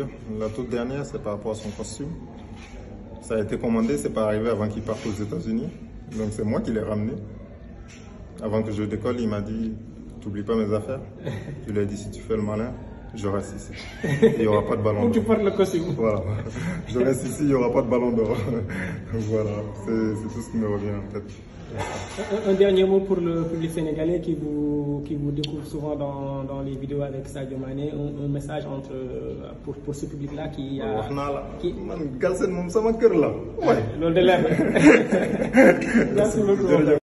dire. La toute dernière, c'est par rapport à son costume. Ça a été commandé, c'est pas arrivé avant qu'il parte aux États-Unis. Donc c'est moi qui l'ai ramené. Avant que je décolle, il m'a dit, t'oublies pas mes affaires. Je lui ai dit, si tu fais le malin, je reste ici. Il n'y aura pas de ballon d'or. Tu portes le costume. Voilà. Je reste ici, il n'y aura pas de ballon d'or. Voilà, c'est tout ce qui me revient en tête. Un dernier mot pour le public sénégalais qui vous découvre souvent dans les vidéos avec Sadio Mané, un message pour ce public-là qui a... Man, Galsen moom sama kër la. Loolu de leer na. Merci beaucoup.